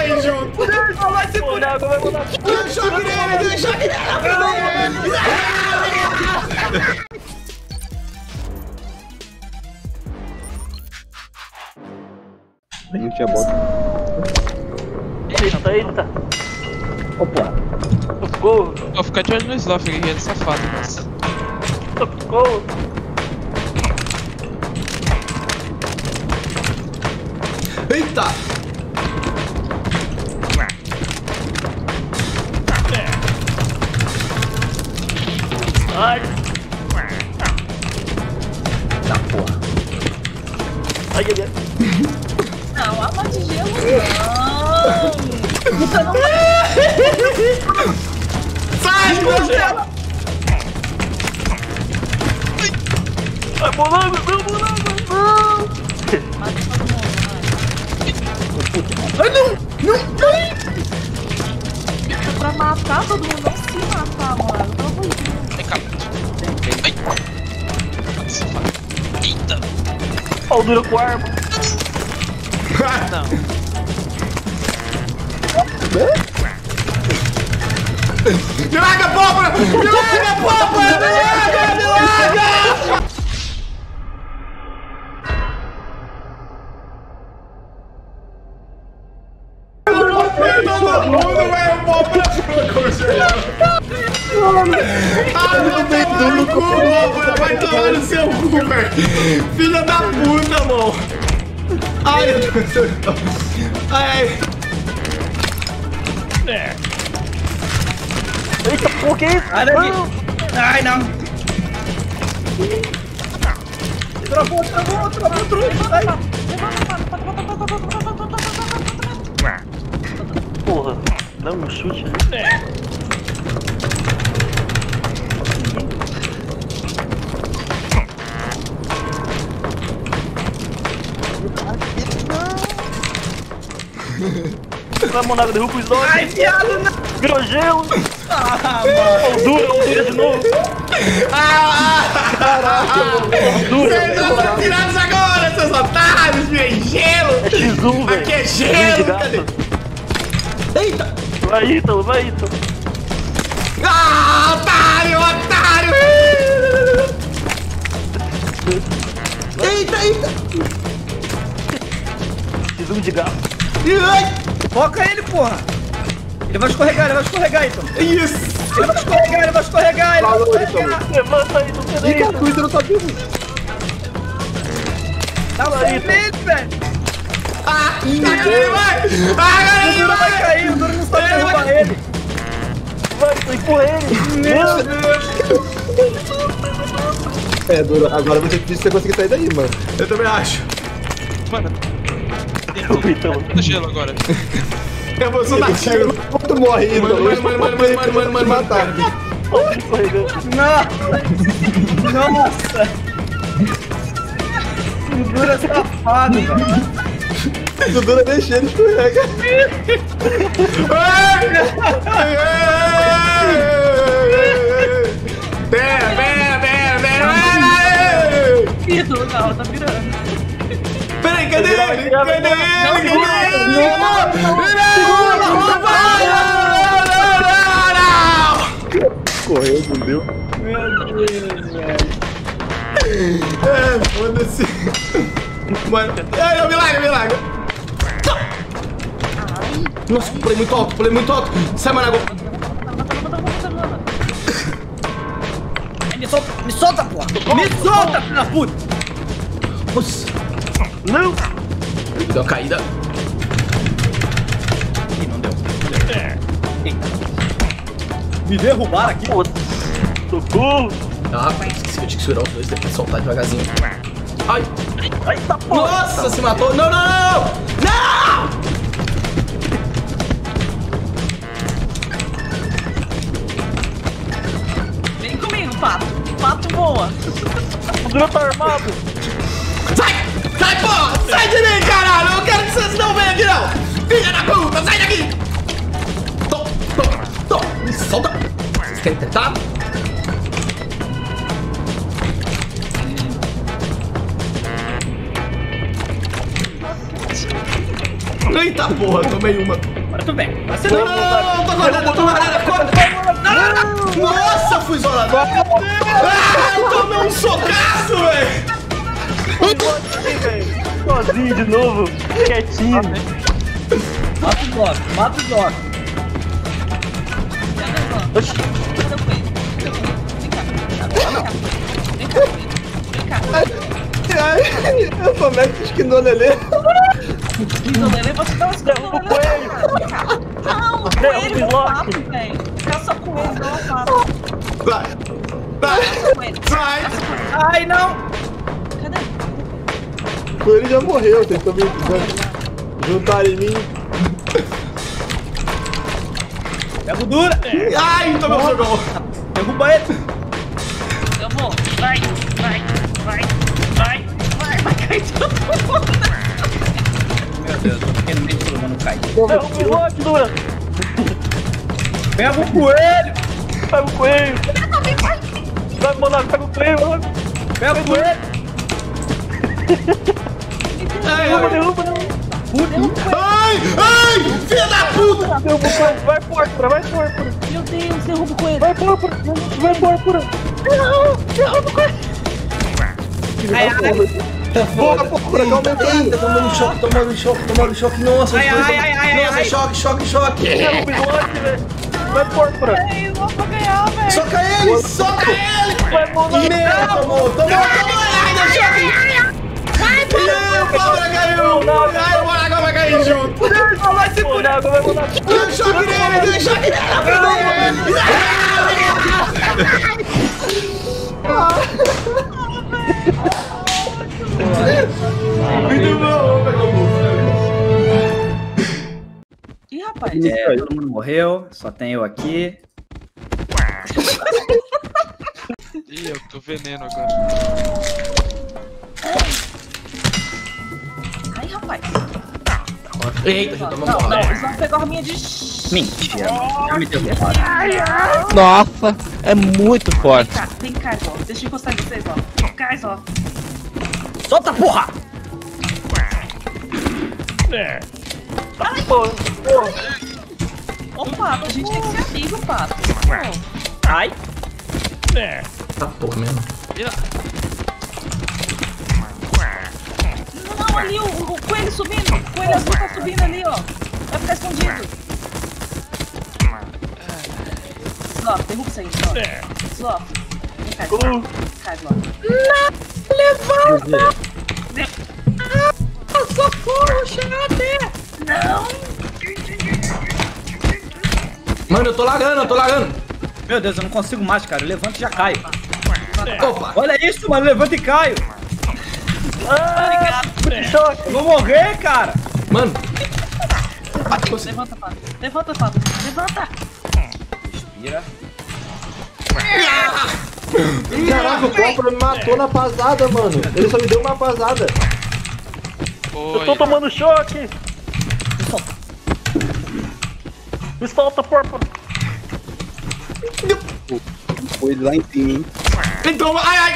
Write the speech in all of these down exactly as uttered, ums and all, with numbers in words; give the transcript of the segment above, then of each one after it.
morrer junto. Vai se fuder. Deu choque nele, deu choque nele. Não tinha bota. Eita, eita. Opa. Socorro. Vou ficar de olho no Sloth aqui, ele é safado, nossa. Socorro. Eita. Ai. Tá, porra. Ai, ai, ai. Não, arma de gelo não. Você não Sai, congela. Ai, molango, não, molango, não. mata todo mundo, vai. Ai, não, não, não. É pra matar todo mundo, não se matar, mano. Pelo amor de Deus. Vem cá. Ai. Safado. Eita. Pau dura com arma. Não. Me larga, pólvora! Me larga, pólvora! Me larga, me larga! Todo mundo vai o pólvora pro congelado. Ah, meu Deus, no cu, pólvora! Vai tomar no seu cu, velho! Filha da puta, mano! Ai, meu Deus do céu! Ai! É. Eita, por que isso? Sai daqui. Ai, não. Travou, travou, travou, travou. Sai. Porra, dá um chute. Vai, Monaco, derruba os dois. Ai, viado, não. Virou gelo. Ah, mano. Dura, dura de novo. Ah! Caraca, dura. Vocês não estão tirados agora, seus otários, meu gelo! É X um, velho. Aqui é gelo, cadê? Eita! Vai, Ítalo, vai, Ítalo. Ah, otário, otário! Eita, eita! X um de gato. Ai! Foca ele, porra. Ele vai escorregar, ele vai escorregar, então. Isso! Ele vai escorregar, ele vai escorregar, ele vai escorregar. Levanta aí, não tem Fica cuida, não tá vivo. Dá um nele, velho. Ah! Tá caindo, vai! Ah, O caindo, Duro vai vai! cair, o Duro não sabe derrubar ele. Vai, empurra ele. Meu Deus. É, Duro, agora vai ser difícil você conseguir sair daí, mano. Eu também acho. Mano, O Ítalo. tá gelo agora. Eu vou soltar tiro. Tu morre aí, Mano, Duro. mano, mano, mano, mano, mano, mano, mano, matar. Olha ele escorregando. Não. Nossa. O Duro é safado, velho. O Duro deixa ele escorrega. Pera, pera, pera, pera! Ídolo, não, tá virando. Peraí, cadê ele? Cadê ele? Cadê ele? Correu, não deu. Meu Deus, velho. É, foda-se. Mano, ai, é o milagre, milagre. Nossa, pulei muito alto, pulei muito alto. Sai, Manago. Me solta, me solta, porra. Me solta, filho da puta. Nossa, Não. deu uma caída. Ih, não deu. Me derrubaram aqui. Pô, socorro. Ah, esqueci que eu tinha que segurar os dois daqui e soltar devagarzinho. Ai, Ai, tá porra. nossa, se matou. Não, não, não, não! Vem comigo, pato. Pato voa. O Duro tá armado. Sai! Sai, porra! Sai de mim, caralho! Eu não quero que vocês não venham aqui, não! Filha da puta, sai daqui! Tom, tom, tom! Me solta! Vocês querem tentar? Eita porra, tomei uma. Agora tu vem. Você Não, não. não, não, não, tô guardando, eu tô guardando, corta. Nossa, fui isolado. Ah, eu tomei um socaço, velho. Sozinho de novo, quietinho. Mata o Doc, mata o Doc. Oxi. Cadê o coelho? Vem cá. Vem cá, coelho. Vem cá. Ai, eu sou médico esquinou Lelê. Isolele, eu vou te dar uns Derruba o coelhos. Vem cá. Não, o Derruba coelho o eu Loki. mato, velho. Caça coelho, não eu mato. Vai, vai, Coelho. vai. Ai, não. Cadê? Ele já morreu, tentou me juntar em mim. Pega o dura. Ai, tomei um socão. Derruba ele. Eu vou. Vai, vai, vai, vai, vai, vai cair todo mundo. Meu Deus, eu fiquei no meio de todo mundo cai. Derruba o Loki, Dura. Pega o coelho. Pega o coelho. Vai, Monarca, pega o coelho, Monarca. Pega o coelho. Ai, Derruba, ai, derruba, derruba. ai, ai, filha da puta. Derruba o coelho. Vai, Púrpura, vai, Púrpura. Meu Deus, derruba o coelho. Vai, Púrpura. Vai, Púrpura. Não, derruba o coelho. Ai, ai. Porra, porra, calma aí. Eita, tomando choque, tomando choque, tomando choque. Nossa, Ai, ai, ai, ai, nossa, ai. choque, choque, choque. Derruba o Loki, velho. Vai, Púrpura. Ei, eu vou ganhar, velho. Soca ele, soca ele. Vai, Monarca. Meu, tomou, tomou, tomou. Ai, deu choque. Ai, o Pabra caiu. Ai, o Monarca vai cair junto. Vai, Monarca, vai, Monarca. Deu choque nele, deu choque nele. Muito bom, Ih, rapaz. É, todo mundo morreu, só tem eu aqui. Ih, eu tô veneno agora. Ai, rapaz. Eita, já tomou Não, uma não, bola. eles vão pegar a minha de... Mentira, já me derrubaram. Nossa, é muito forte. Vem cá, vem cá, ó. Deixa eu encostar em vocês, ó. Cá, ó. Solta, porra! Tá, porra. Ô, Pato, a gente tem que ser amigo, Pato. Ai, Tá porra mesmo. Não, ali, o, o coelho subindo. O coelho azul tá subindo ali, ó. Vai ficar escondido. Slop, derruba isso aí, Slop. Slop. Vem cá, Slop. Vem cá, Slop. Não, levanta! Ah, socorro, Xander! Não! Mano, eu tô lagando, eu tô lagando. meu Deus, eu não consigo mais, cara. Eu levanto e já caio. Opa. Olha isso, mano. Levanto e caio. Obrigado. Eu vou morrer, cara. Mano. Levanta, Pato. Levanta, Pato. Levanta. Respira. Caraca, o Púrpura me matou na pasada, mano. Ele só me deu uma pasada. Eu tô tomando choque. Me solta, Púrpura. Foi lá em cima, hein? Então, ai, ai.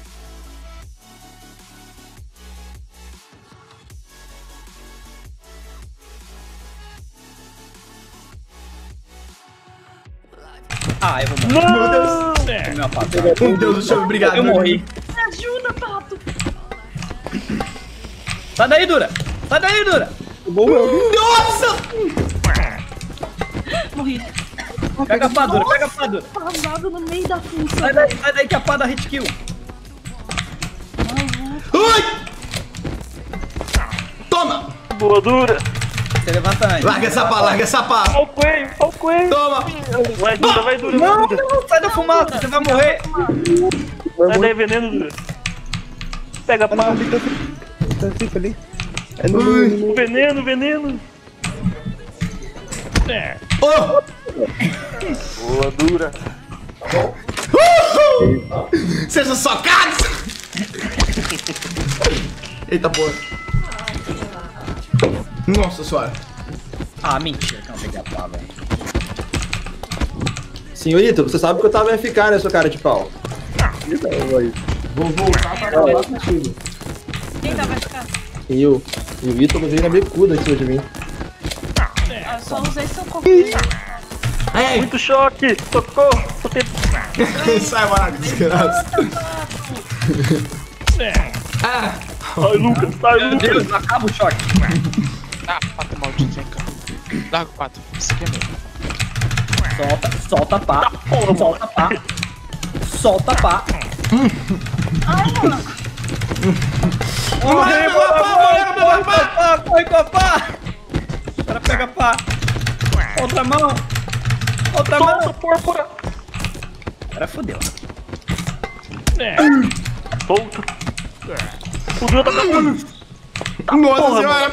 Ah, eu vou morrer. Não! Meu Deus. Tomei uma patada. Meu Deus do céu, obrigado. Eu morri. Me ajuda, Pato. Sai daí, Dura. Sai daí, Dura. Nossa! Morri. Pega a pá, Dura. Pega a pá, Dura. Passado no meio da função. Sai daí, sai daí que a pá dá hit kill. Ai! Toma! Boa, Dura. Você levanta antes. Larga essa pá, larga essa pá. Olha o coelho, olha o coelho. Toma! Vai, Dura, vai, Dura. Não, vai, Dura. não, sai da fumaça. Você vai morrer. Sai daí, veneno, Dura. Pega a pá. Tá fica ali. É no Ui. no- no- Veneno, veneno. Oh! Boa, Dura. Uhul! Sejam socados! Eita porra. Nossa senhora. Ah, mentira que eu não peguei a pá, velho. Senhorita, você sabe que eu tava F K, né, sua cara de pau? Vou voltar pra falar contigo. Quem tá vai ficar? E eu. E o Ítalo veio na bicuda em cima de mim. eu só usei seu corpo. Sai, Ai, Muito choque. Socorro. Tô tentando. ai. Sai, mano, desgraça. Ah, Sai, Lucas. Sai, Meu Lucas. Deus, não acaba o choque. Ah, pato maldito, vem cá. Larga o pato. Isso aqui é meu. Solta, solta pá. porra, Solta pá. Solta pá. Ai, mano. Corre, Morreu, pá, morreu, corre, pá, com a pá. Corre com a pá. O cara pega pá. Outra mão. Outra Solta, mão. pórpora. O cara fodeu. Solta. O Dura tá acabando. nossa porra, senhora.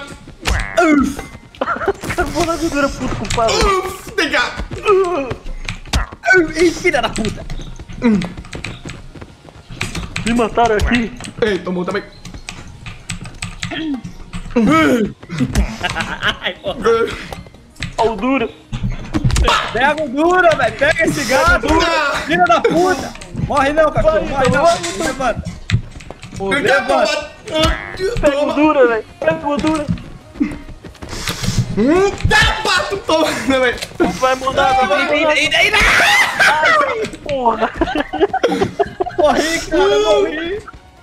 Acabou na Dura puto com o pai. Uf, vem cá. Ih, filha da puta. Me mataram aqui. Ei, tomou também. Ai, porra. Ó o Dura. Pega o dura, velho. Pega esse gato. Filha da puta. Morre não, cachorro. Morre não. Levanta. Vem cá, toma. Pega o Toma. Dura, velho. Pega o Dura. Hum, tá, pato, toma também. Não vai mandar, não vai mandar. Ida, ida, ida. Porra. Morri, cara. Morri.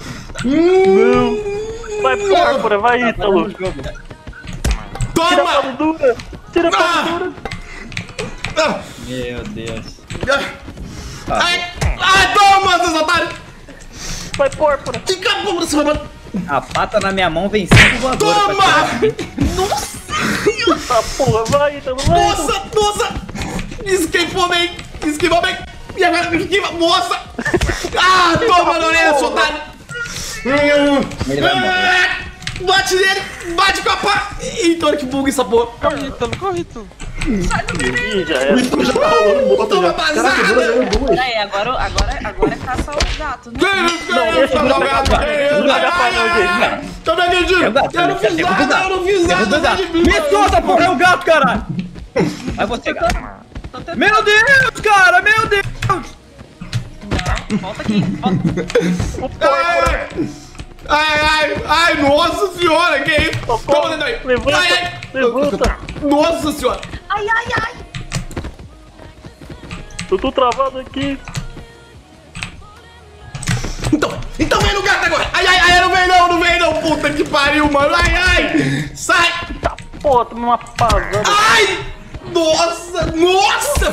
Não. Vai, pórpora. Vai, Ítalo. Tira a pau Toma. do Dura. Tira a pau do Dura. Ah, Meu Deus. Ai, ai, toma, seus otários. Vai, pórpora. Fica a porra desse roubando. A pata na minha mão vem cinco voadoras. pra tirar. Toma. Tá, porra. Vai, Ítalo. Vai, Ítalo. Nossa, nossa. Esquivou bem. Esquivou bem. E agora me esquiva, moça. Ah, toma, Lourenço, otário. Ele vai morrer. Bate nele, bate com a pá. Eita, olha que bug essa porra. Corre, Ítalo, corre, Ítalo. Ih, já era. O já tá rolando morto Toma já. Caraca, o Dura basada. ganhou duas. Peraí, agora, agora, agora é caça ao gato, né? Não, deixa eu jogar, não joga pra não, gente. Tô me acreditando. É o gato, Eu não fiz derruba o nada, gato. eu não fiz Derruba o nada. gato. sai de mim. Me solta, porra, é o gato, caralho. Vai você, gato. Tô tentando. Meu Deus, cara, meu Deus. Não, volta aqui. Volta. Ai, ai, ai, ai, nossa senhora, que isso? Socorro. Toma dentro aí. Levanta, Ai, ai. levanta. Nossa senhora. Ai, ai, ai. Eu tô travado aqui. Então, então vem no gato agora. Ai, ai, ai, não vem não, não vem não. Puta que pariu, mano. Ai, ai. Sai. Tá, porra, toma uma pasada. Ai. Nossa, nossa.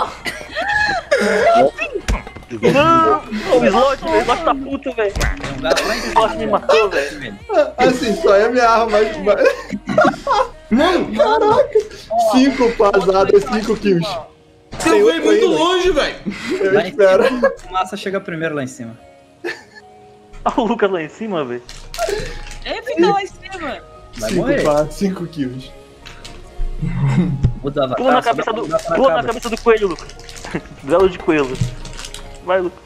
Não! O slot, velho. O slot tá puto, velho. Tem um gato lá em O slot me matou, velho. cima. Assim, só é minha arma, mas... Mano, Caraca! Cinco pasadas, cinco kills. você foi outro muito ainda. longe, velho. Eu Lá em espero. cima, a fumaça chega primeiro lá em cima. Olha o Lucas lá em cima, velho. Ele fica lá em cima. Vai Cinco, morrer. pa- cinco kills. Muda o avatar, Pula na só cabeça dá do. pra mudar pra Pula na cabra. cabeça do coelho, Lucas. Duelo de coelho. Vai, Lucas.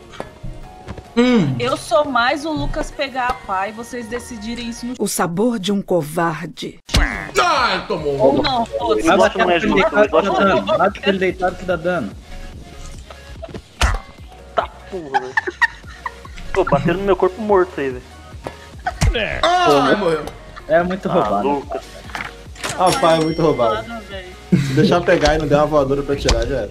Eu sou mais o Lucas pegar a pá e vocês decidirem isso no... O sabor de um covarde. Ai, tomou. Ou não, todos. Vai Slot bater não é ele justo, deitado que dá slot não é dano. Bate ele deitado que dá dano. Tá, porra, velho. Pô, bateram no meu corpo morto aí, velho. Ai, morreu. É muito Ah, roubado. Lucas. Rapaz, é muito roubado. Mano, velho. Se deixar pegar e não der uma voadora pra tirar, já era.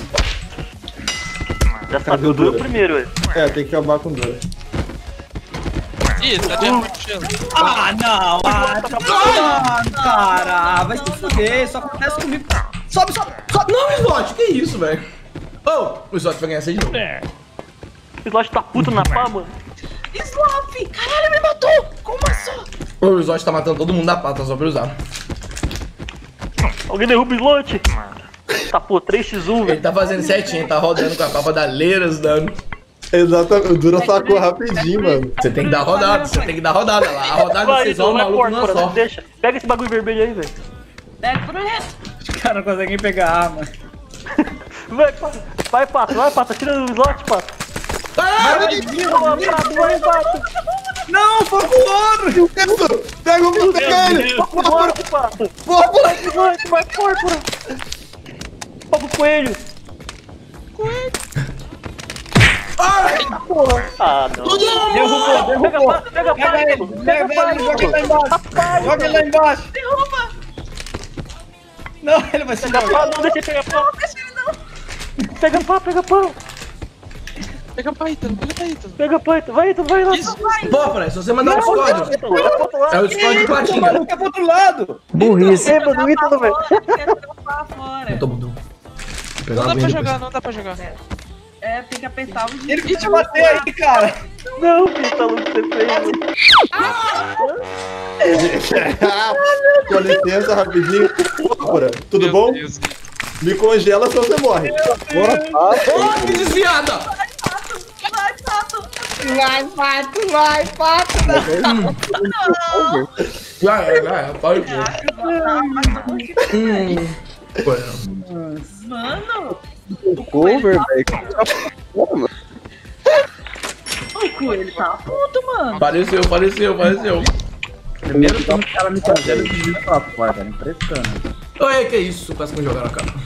Já sabe, eu duro Dura. primeiro, velho. É, tem que acabar com Dura. Ih, tá de arma de gelo. Ah, não! Ah, ah, cara! Vai se fuder, isso acontece comigo. Sobe, sobe, sobe! Não, Slot, que isso, velho? Ô, o Slot vai ganhar essa de novo. O slot tá puto na pá, mano. Slop! Caralho, me matou! Como assim? O Slot tá matando todo mundo na pata só pra usar. Alguém derruba o slot. Tá, pô, três a um, Ele velho. tá fazendo certinho, tá rodando com a papa da leiras, dando. Exatamente, o Dura sacou rapidinho, mano. Você tem que dar rodada, você tem que dar rodada lá. A rodada Vai, vocês então, vão, o vai, maluco porta, não é porra, só. deixa. Pega esse bagulho vermelho aí, velho. Pega pro reto. Os caras não conseguem pegar a arma. Vai, pato. Vai, pato. Vai, pato. Tira o slot, pato. Ah, Vai, pato. Vai, pato. Não, fogo ouro! Pega o meu, pega ele! Vai, pato. Porra, Vai, slot. Vai, pórpora. Fogo coelho. Porra. Ah, não. Derrubou, Pega, derrubou! pato. Pega, Pega pato. ele, pega ele, joga ele lá embaixo! Joga ele lá embaixo! Não, ele vai se Pega jogar. pau, não deixa ele pegar pau. Não deixa ele não. Pega pau, pega pau. Pega pra Ítalo, pega pra Ítalo. Pega pau, Ítalo. Vai, Ítalo, vai lá. Isso. Pô, peraí, se você mandar o Discord, Ítalo, vai pro outro lado. é o Discord de O platinha. maluco é pro outro lado. Burrice. É, mano, o Ítalo, velho. Quer trampar fora. Eu tô bom. Pegar Não uma dá pra aguinha jogar, depois. não dá pra jogar. É, tem que apertar o Ele vai te bater aí, cara. Não, Ítalo, você fez. Com licença, rapidinho. Pórfora, tudo Meu bom? Deus. Me congela senão você morre. Oh, que desviada! Vai, Pato. Vai, pato, vai, pato. Vai, vai, pode ir. Hum. Hum. Mano, Cover, velho. o coelho tá puto, mano. Pareceu, pareceu, pareceu. Primeiro que o cara me congela e desvia pra fora, velho. Impressionante. Oi, que isso? Parece que me jogaram na cara.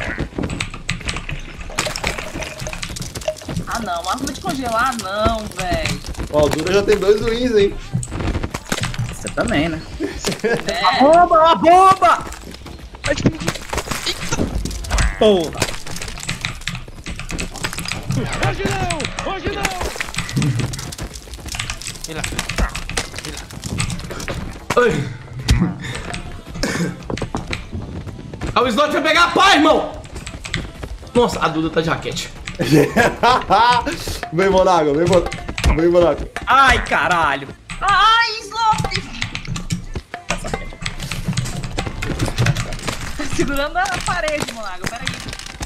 Ah, não. Arma de congelar, não, velho. Ó, o Dura já tem dois wins, hein? Você também, né? É. Bomba, a bomba. Porra. Hoje não, hoje não. Vem lá. Oi. Ah, o slot vai pegar a pá, irmão! Nossa, a Duda tá de raquete. Vem, Monago, vem, Monago. Vem, Monago. Ai, caralho. Ai, Slop! Tá segurando a parede, Monago. Pera aí.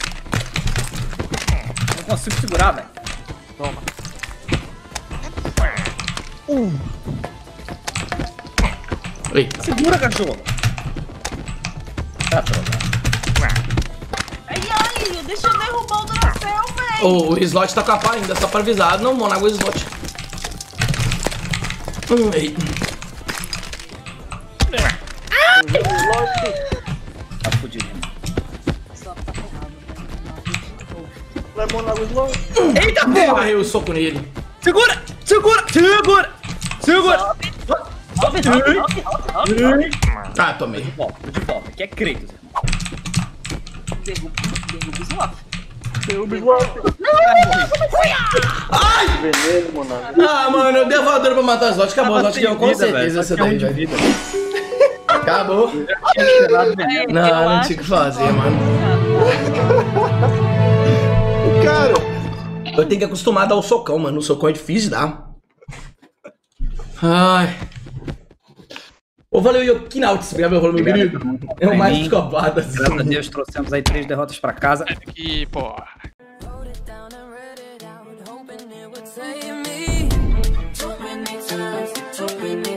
Não consigo segurar, velho. Toma. Oi. Segura, cachorro. Tá pronto. Ai, ai, deixa eu derrubar o Duracell, velho. O, o slot tá com a pá ainda, só pra avisar. Não, Monago, o slot. Hum, ei. Tá fudido. Slop tá ferrado, velho. Vai, Monago, slow. Eita, porra. Arrei o soco nele. Segura, segura, segura. Segura. Sobe, sobe, sobe, sobe, sobe. Ah, tomei. De volta, de volta. Aqui é Kratos, irmão. Derruba, derruba o Slop. Derruba o slow. Ai! Veneno, Monago. Ah, mano, eu dei a voadora pra matar o slot. Acabou, o slot ganhou com certeza essa daí, de velho. vida. Acabou. Tinha esperado veneno. Não, Eu não acho tinha o que fazer, mano. Cara, Eu tenho que acostumar a dar o socão, mano. O socão é difícil de dar. Ai. Ô, valeu, Yokinauts. Obrigado pelo rolo, meu querido. É o mais psicopata. assim. Graças a Deus, trouxemos aí três derrotas pra casa. Aqui, porra. Wrote it down and read it out, hoping it would save me. Too many times, too many